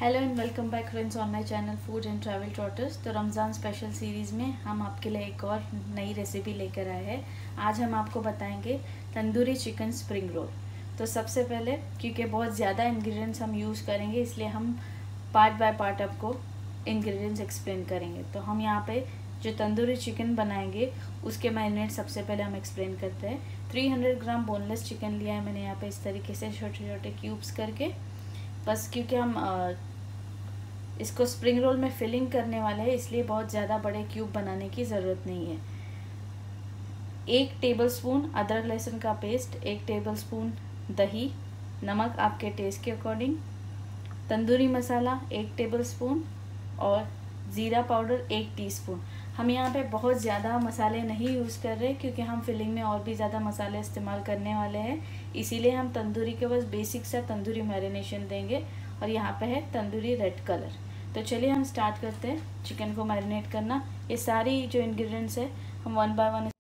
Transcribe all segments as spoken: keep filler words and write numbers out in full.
Hello and welcome back friends on my channel food and travel trotters. तो Ramzan special series में हम आपके लिए एक और नई रेसिपी लेकर आए हैं। आज हम आपको बताएंगे तंदूरी चिकन स्प्रिंग रोल। तो सबसे पहले, क्योंकि बहुत ज़्यादा इंग्रेडिएंट्स हम यूज़ करेंगे, इसलिए हम पार्ट बाय पार्ट आपको इंग्रेडिएंट्स एक्सप्लेन करेंगे। तो हम यहाँ पे जो तंदूरी चिकन बनाएंगे उसके मैरिनेट सबसे पहले हम एक्सप्लेन करते हैं। Three hundred gram boneless chicken लिया है मैंने यहाँ पे इस तरीके से छोटे छोटे क्यूब्स करके। बस क्योंकि हम आ, इसको स्प्रिंग रोल में फिलिंग करने वाले हैं, इसलिए बहुत ज़्यादा बड़े क्यूब बनाने की ज़रूरत नहीं है। एक टेबलस्पून अदरक लहसुन का पेस्ट, एक टेबलस्पून दही, नमक आपके टेस्ट के अकॉर्डिंग, तंदूरी मसाला एक टेबलस्पून और ज़ीरा पाउडर एक टीस्पून। हम यहाँ पे बहुत ज़्यादा मसाले नहीं यूज़ कर रहे क्योंकि हम फिलिंग में और भी ज़्यादा मसाले इस्तेमाल करने वाले हैं, इसीलिए हम तंदूरी के बस बेसिक सा तंदूरी मैरिनेशन देंगे। और यहाँ पे है तंदूरी रेड कलर। तो चलिए हम स्टार्ट करते हैं चिकन को मैरिनेट करना। ये सारी जो इंग्रेडिएंट्स है हम वन बाय वन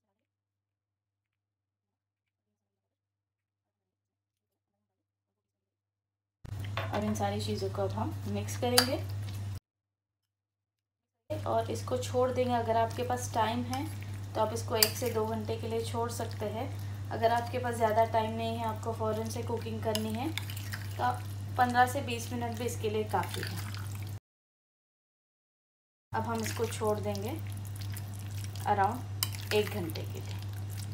और इन सारी चीज़ों को अब हम मिक्स करेंगे और इसको छोड़ देंगे। अगर आपके पास टाइम है तो आप इसको एक से दो घंटे के लिए छोड़ सकते हैं। अगर आपके पास ज़्यादा टाइम नहीं है, आपको फ़ौरन से कुकिंग करनी है, तो आप पंद्रह से बीस मिनट भी इसके लिए काफ़ी है। अब हम इसको छोड़ देंगे अराउंड एक घंटे के लिए।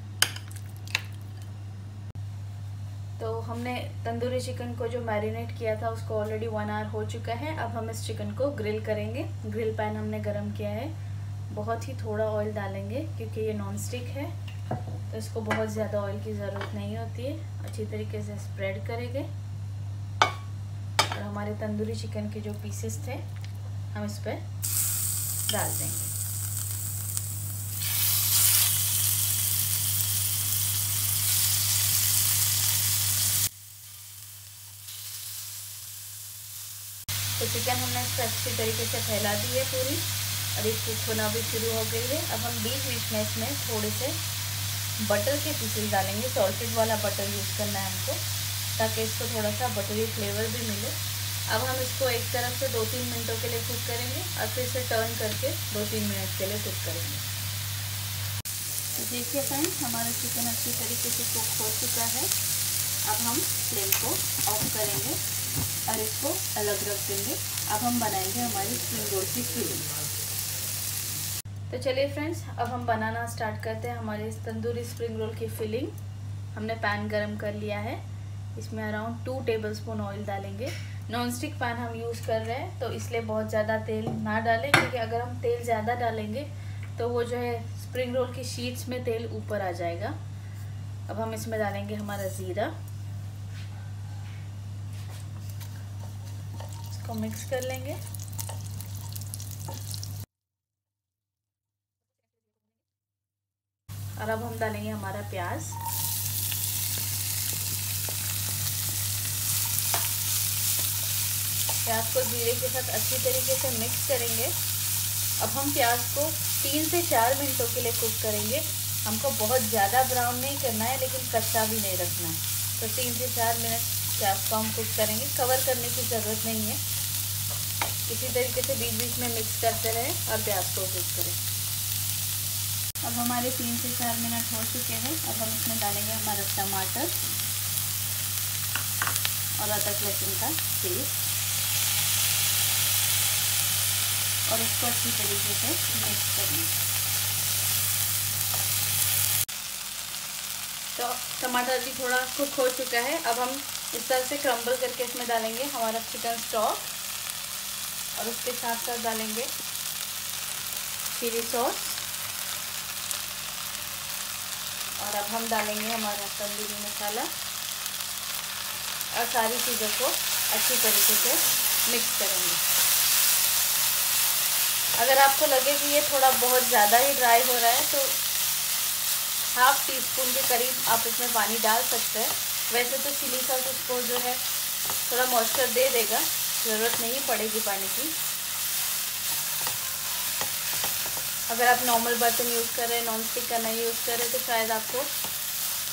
तो हमने तंदूरी चिकन को जो मैरिनेट किया था उसको ऑलरेडी वन आवर हो चुका है। अब हम इस चिकन को ग्रिल करेंगे। ग्रिल पैन हमने गरम किया है। बहुत ही थोड़ा ऑयल डालेंगे क्योंकि ये नॉन स्टिक है, तो इसको बहुत ज़्यादा ऑयल की ज़रूरत नहीं होती है। अच्छी तरीके से स्प्रेड करेंगे और हमारे तंदूरी चिकन के जो पीसेस थे हम इस पर डाल देंगे। तो चिकन हमने इस पर अच्छी तरीके से फैला दी है पूरी, और ये कुक होना भी शुरू हो गई है। अब हम बीच बीच में इसमें थोड़े से बटर के पीसेस डालेंगे। सॉल्टेड वाला बटर यूज़ करना है हमको, ताकि इसको थोड़ा सा बटरी फ्लेवर भी मिले। अब हम इसको एक तरफ से दो तीन मिनटों के लिए कुक करेंगे और फिर से टर्न करके दो तीन मिनट के लिए कुक करेंगे। तो देखिए फ्रेंड्स, हमारा चिकन अच्छी तरीके से कुक हो चुका है। अब हम फ्लेम को ऑफ करेंगे और इसको अलग रख देंगे। अब हम बनाएंगे हमारी स्प्रिंग रोल की फिलिंग। तो चलिए फ्रेंड्स, अब हम बनाना स्टार्ट करते हैं हमारे तंदूरी स्प्रिंग रोल की फिलिंग। हमने पैन गरम कर लिया है। इसमें अराउंड टू टेबलस्पून ऑयल डालेंगे। नॉन स्टिक पैन हम यूज़ कर रहे हैं, तो इसलिए बहुत ज़्यादा तेल ना डालें, क्योंकि अगर हम तेल ज़्यादा डालेंगे तो वो जो है स्प्रिंग रोल की शीट्स में तेल ऊपर आ जाएगा। अब हम इसमें डालेंगे हमारा ज़ीरा, को मिक्स कर लेंगे। और अब हम डालेंगे हमारा प्याज। प्याज को जीरे के साथ अच्छी तरीके से मिक्स करेंगे। अब हम प्याज को तीन से चार मिनटों के लिए कुक करेंगे। हमको बहुत ज़्यादा ब्राउन नहीं करना है, लेकिन कच्चा भी नहीं रखना है। तो तीन से चार मिनट प्याज को हम कुक करेंगे। कवर करने की ज़रूरत नहीं है, इसी तरीके से बीच बीच में मिक्स करते रहें और प्याज को कुक करें। अब हमारे तीन से चार मिनट हो चुके हैं। अब हम इसमें डालेंगे हमारा टमाटर और अदरक लहसुन का पेस्ट और इसको अच्छी तरीके से मिक्स करेंगे। तो टमाटर भी थोड़ा कुक हो चुका है। अब हम इस तरह से क्रम्बल करके इसमें डालेंगे हमारा चिकन स्टॉक, और उसके साथ साथ डालेंगे चिली सॉस, और अब हम डालेंगे हमारा तंदूरी मसाला और सारी चीज़ों को अच्छी तरीके से मिक्स करेंगे। अगर आपको लगे कि ये थोड़ा बहुत ज़्यादा ही ड्राई हो रहा है तो हाफ टी स्पून के करीब आप इसमें पानी डाल सकते हैं। वैसे तो चिली सॉस उसको जो है थोड़ा मॉइस्चर दे देगा, ज़रूरत नहीं पड़ेगी पानी की। अगर आप नॉर्मल बर्तन यूज़ कर रहे हैं, नॉन स्टिक का नहीं यूज़ कर रहे, तो शायद आपको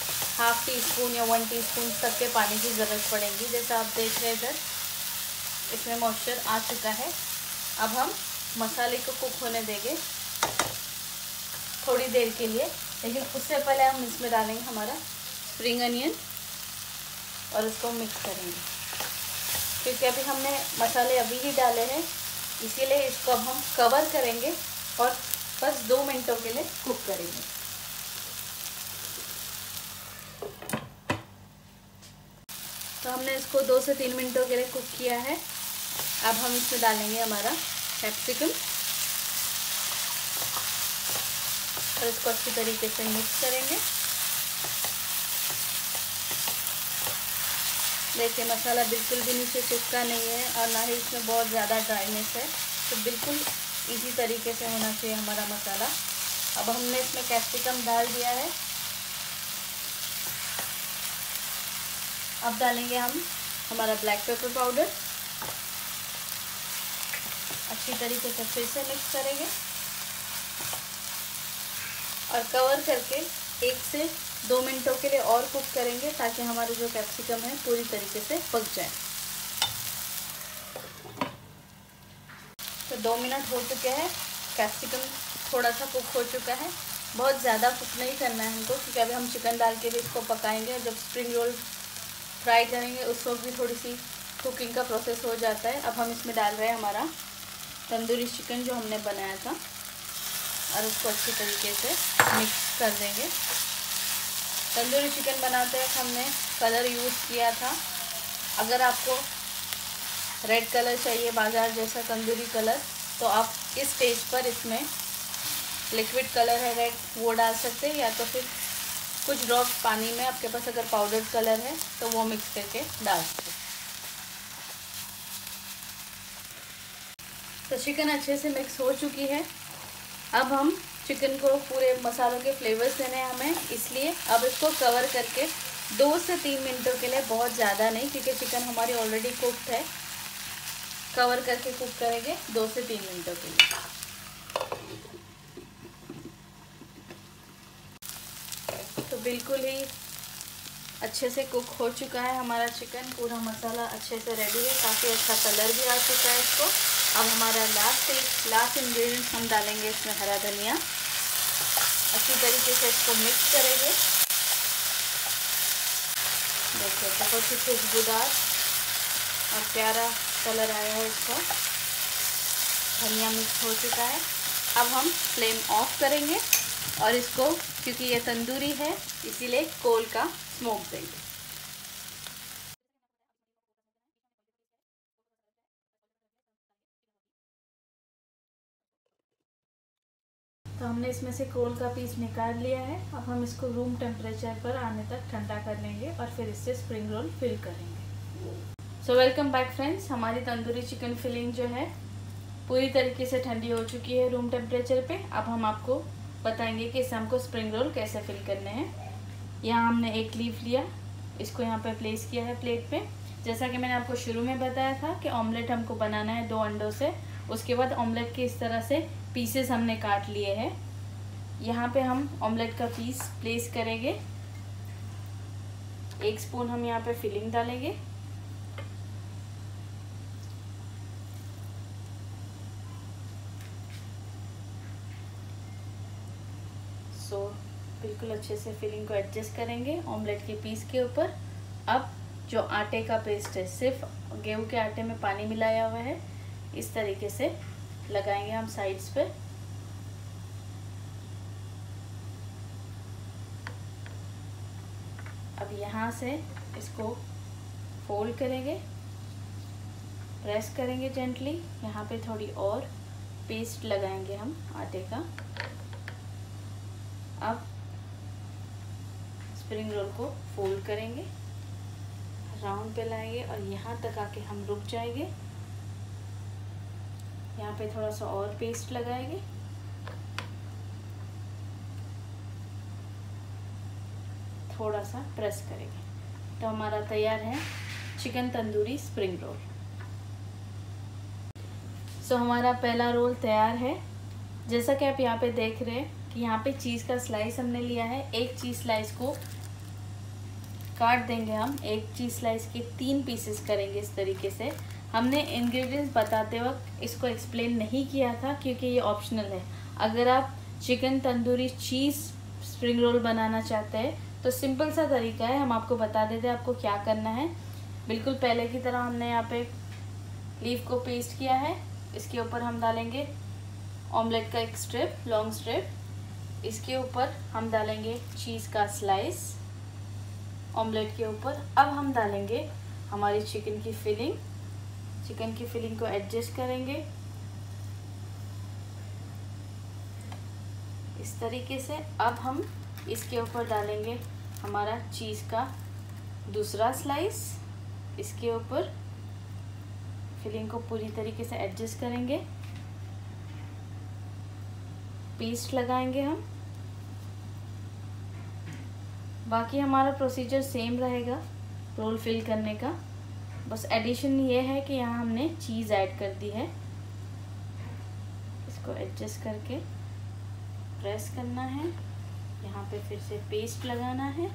हाफ टी स्पून या वन टीस्पून तक के पानी की ज़रूरत पड़ेगी। जैसा आप देख रहे हैं इधर इसमें मॉइस्चर आ चुका है। अब हम मसाले को कुक होने देंगे थोड़ी देर के लिए, लेकिन उससे पहले हम इसमें डालेंगे हमारा स्प्रिंग अनियन और इसको मिक्स करेंगे, क्योंकि अभी हमने मसाले अभी ही डाले हैं, इसीलिए इसको अब हम कवर करेंगे और बस दो मिनटों के लिए कुक करेंगे। तो हमने इसको दो से तीन मिनटों के लिए कुक किया है। अब हम इसमें डालेंगे हमारा कैप्सिकम और इसको अच्छी तरीके से मिक्स करेंगे। देखिए मसाला बिल्कुल भी नीचे चिपका नहीं है और ना ही इसमें बहुत ज़्यादा ड्राइनेस है, तो बिल्कुल इसी तरीके से होना चाहिए हमारा मसाला। अब हमने इसमें कैप्सिकम डाल दिया है। अब डालेंगे हम हमारा ब्लैक पेपर पाउडर, अच्छी तरीके से फिर से मिक्स करेंगे और कवर करके एक से दो मिनटों के लिए और कुक करेंगे, ताकि हमारे जो कैप्सिकम है पूरी तरीके से पक जाए। तो दो मिनट हो चुके हैं, कैप्सिकम थोड़ा सा कुक हो चुका है। बहुत ज़्यादा कुक नहीं करना है हमको, क्योंकि अभी हम चिकन डाल के भी इसको पकाएंगे और जब स्प्रिंग रोल फ्राई करेंगे उस वक्त भी थोड़ी सी कुकिंग का प्रोसेस हो जाता है। अब हम इसमें डाल रहे हैं हमारा तंदूरी चिकन जो हमने बनाया था और उसको अच्छी तरीके से मिक्स कर देंगे। तंदूरी चिकन बनाते वक्त हमने कलर यूज़ किया था। अगर आपको रेड कलर चाहिए बाजार जैसा तंदूरी कलर, तो आप इस स्टेज पर इसमें लिक्विड कलर है रेड, वो डाल सकते हैं, या तो फिर कुछ ड्रॉप पानी में आपके पास अगर पाउडर कलर है तो वो मिक्स करके डाल सकते हैं। तो चिकन अच्छे से मिक्स हो चुकी है। अब हम चिकन को पूरे मसालों के फ्लेवर्स देने हैं हमें, इसलिए अब इसको कवर करके दो से तीन मिनटों के लिए, बहुत ज़्यादा नहीं क्योंकि चिकन हमारी ऑलरेडी कुक्ड है, कवर करके कुक करेंगे दो से तीन मिनटों के लिए। तो बिल्कुल ही अच्छे से कुक हो चुका है हमारा चिकन, पूरा मसाला अच्छे से रेडी है, काफ़ी अच्छा कलर भी आ चुका है इसको। अब हमारा लास्ट एक लास्ट इंग्रेडिएंट हम डालेंगे इसमें हरा धनिया, अच्छी तरीके से इसको मिक्स करेंगे। देखिए बहुत ही खुशबूदार और प्यारा कलर आया है इसका, धनिया मिक्स हो चुका है। अब हम फ्लेम ऑफ करेंगे और इसको, क्योंकि ये तंदूरी है इसीलिए कोल का स्मोक देंगे। तो हमने इसमें से कोल का पीस निकाल लिया है। अब हम इसको रूम टेम्परेचर पर आने तक ठंडा कर लेंगे और फिर इससे स्प्रिंग रोल फिल करेंगे। सो वेलकम बैक फ्रेंड्स, हमारी तंदूरी चिकन फिलिंग जो है पूरी तरीके से ठंडी हो चुकी है रूम टेम्परेचर पे। अब हम आपको बताएंगे कि इससे हमको स्प्रिंग रोल कैसे फिल करने हैं। यहाँ हमने एक लीफ लिया, इसको यहाँ पे प्लेस किया है प्लेट पे। जैसा कि मैंने आपको शुरू में बताया था कि ऑमलेट हमको बनाना है दो अंडों से। उसके बाद ऑमलेट के इस तरह से पीसेस हमने काट लिए हैं। यहाँ पे हम ऑमलेट का पीस प्लेस करेंगे। एक स्पून हम यहाँ पे फिलिंग डालेंगे। सो बिल्कुल अच्छे से फिलिंग को एडजस्ट करेंगे ऑमलेट के पीस के ऊपर। अब जो आटे का पेस्ट है, सिर्फ गेहूं के आटे में पानी मिलाया हुआ है, इस तरीके से लगाएंगे हम साइड्स पे। अब यहाँ से इसको फोल्ड करेंगे, प्रेस करेंगे जेंटली। यहाँ पे थोड़ी और पेस्ट लगाएंगे हम आटे का। अब स्प्रिंग रोल को फोल्ड करेंगे, राउंड पे लाएंगे और यहाँ तक आके हम रुक जाएंगे। यहाँ पे थोड़ा सा और पेस्ट लगाएंगे। थोड़ा सा प्रेस करेंगे तो हमारा तैयार है chicken tandoori spring roll. So हमारा पहला रोल तैयार है। जैसा कि आप यहाँ पे देख रहे हैं कि यहाँ पे चीज़ का स्लाइस हमने लिया है। एक चीज़ स्लाइस को काट देंगे हम, एक चीज़ स्लाइस के तीन पीसेस करेंगे इस तरीके से। हमने इंग्रेडिएंट्स बताते वक्त इसको एक्सप्लेन नहीं किया था क्योंकि ये ऑप्शनल है। अगर आप chicken tandoori cheese spring roll बनाना चाहते हैं तो सिंपल सा तरीका है, हम आपको बता देते हैं आपको क्या करना है। बिल्कुल पहले की तरह हमने यहाँ पे लीफ को पेस्ट किया है। इसके ऊपर हम डालेंगे ऑमलेट का एक स्ट्रिप, लॉन्ग स्ट्रिप। इसके ऊपर हम डालेंगे चीज़ का स्लाइस ऑमलेट के ऊपर। अब हम डालेंगे हमारी चिकन की फिलिंग। चिकन की फिलिंग को एडजस्ट करेंगे इस तरीके से। अब हम इसके ऊपर डालेंगे हमारा चीज़ का दूसरा स्लाइस। इसके ऊपर फिलिंग को पूरी तरीके से एडजस्ट करेंगे, पेस्ट लगाएंगे हम। बाकी हमारा प्रोसीजर सेम रहेगा रोल फिल करने का, बस एडिशन ये है कि यहाँ हमने चीज़ ऐड कर दी है। इसको एडजस्ट करके प्रेस करना है, यहाँ पे फिर से पेस्ट लगाना है।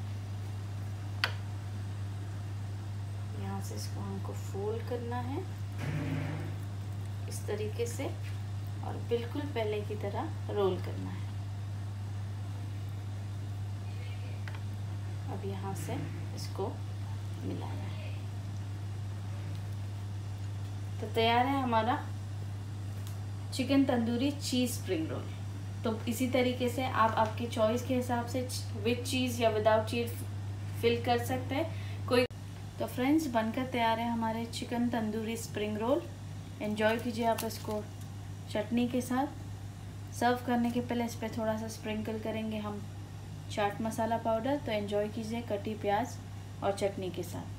यहाँ से इसको हमको फोल्ड करना है इस तरीके से और बिल्कुल पहले की तरह रोल करना है। अब यहाँ से इसको मिलाना है। तो तैयार है हमारा chicken tandoori cheese spring roll. तो इसी तरीके से आप आपकी चॉइस के हिसाब से विद चीज़ या विदाउट चीज़ फिल कर सकते हैं कोई। तो फ्रेंड्स बनकर तैयार है हमारे chicken tandoori spring roll. Enjoy कीजिए आप इसको चटनी के साथ। सर्व करने के पहले इस पर थोड़ा सा स्प्रिंकल करेंगे हम चाट मसाला पाउडर। तो एंजॉय कीजिए कटी प्याज और चटनी के साथ।